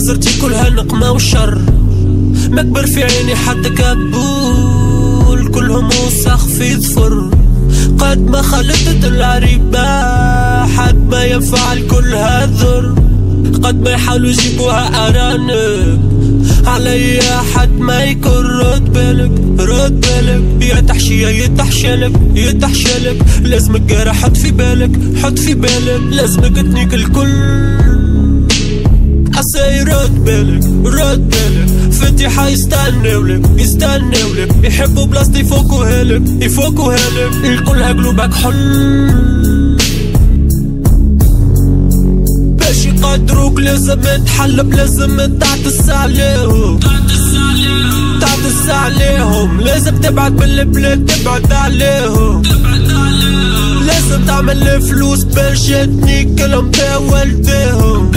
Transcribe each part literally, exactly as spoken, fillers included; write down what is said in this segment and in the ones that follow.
نظرتي كلها نقمة وشر، مكبر في عيني حتى كبول، كلهم وسخ في ظفر. قد ما خلطت العريبة حد ما ينفع الكل هذر، قد ما يحاولوا يجيبوها أرانب علي حد ما يكون. رد بالك رد بالك يا تحشية يتحشلك يتحشلك، لازمك قارة حط في بالك حط في بالك، لازمك تنيك الكل. أساي رد بالك رد بالك، فتيحة يستناولك يستناولك، يحبوا بلاصتي يفوقوا هالك يفوقوا هالك، الكل هقلوبك حل. باش يقدروك لازم تحلب، لازم تعتس عليهم تعتس عليهم، لازم تبعد بالبلاد تبعد عليهم، لازم تعمل فلوس باش تنيكلهم تا والديهم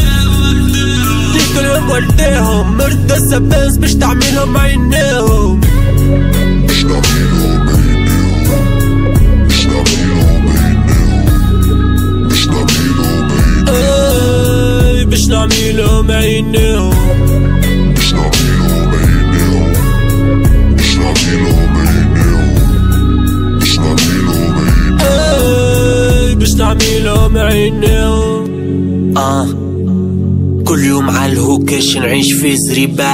تنيكلهم والديهم، مرتزة بنز باش تعملهم عينيهم باش تعملهم عينيهم باش تعملهم عينيهم باش تعملهم عينيهم باش نعملهم عينيهم باش نعملهم عينيهم باش نعملهم عينيهم باش نعملهم عينيهم باش نعملهم عينيهم. اه كل يوم عالهوكاش نعيش في زريبة،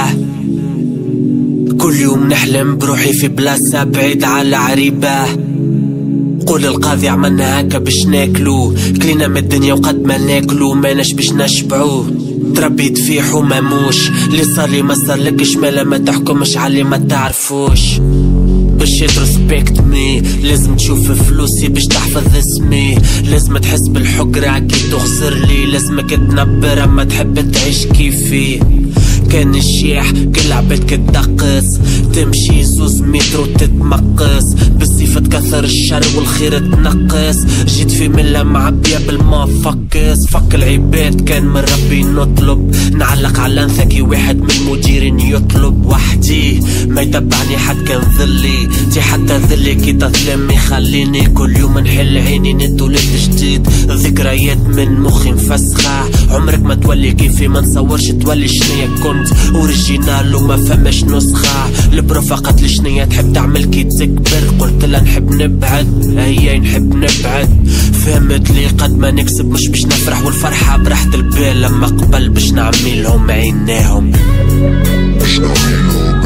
كل يوم نحلم بروحي في بلاصة بعيد على عريبة. قول القاضي عملنا هكا باش ناكلو، كلينا من الدنيا وقد ما ناكلو ماناش باش نشبعو. تربيت في حماموش اللي صارلي ما صارلكش، مالا ما تحكمش علي ما تعرفوش. باش ترسبكت مي لازم تشوف فلوسي باش تحفظ اسمي، لازم تحس بالحقرة كي تخسر لي، لازمك تنبر اما تحب تعيش كيفي. كان الشيح كل عبادك تدقس، تمشي زوز متر وتتمقس، بالصيف تكثر الشر والخير تنقص. جيت في ملة معبية بالما فكس، فك العباد كان من ربي نطلب، نعلق على انثكي واحد من المديرين يطلب وحدي، ما يتبعني حد كان ظلي تي حتى ظلي كي تظلم يخليني كل يوم نحل عيني نتولد جديد. ذكريات من مخي مفسخة، عمرك ما تولي كيفي ما نصورش تولي شنيا كنت اوريجينال وما فماش نسخة. البروفا قالت لي شنيا تحب تعمل كي تكبر، قلت لها نحب نبعد هي نحب نبعد. فهمت لي قد ما نكسب مش باش نفرح، والفرحة براحة البال لما قبل باش نعملهم عينيهم باش نعملهم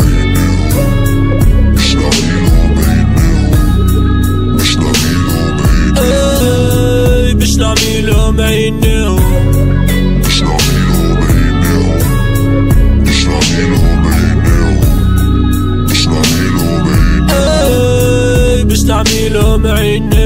عينيهم باش نعملهم عينيهم باش نعملهم عينيهم باش نعملهم عينيهم باش نعملهم عينيهم باش نعملهم عينيهم باش نعملهم عينيهم باش نعملهم عينيهم.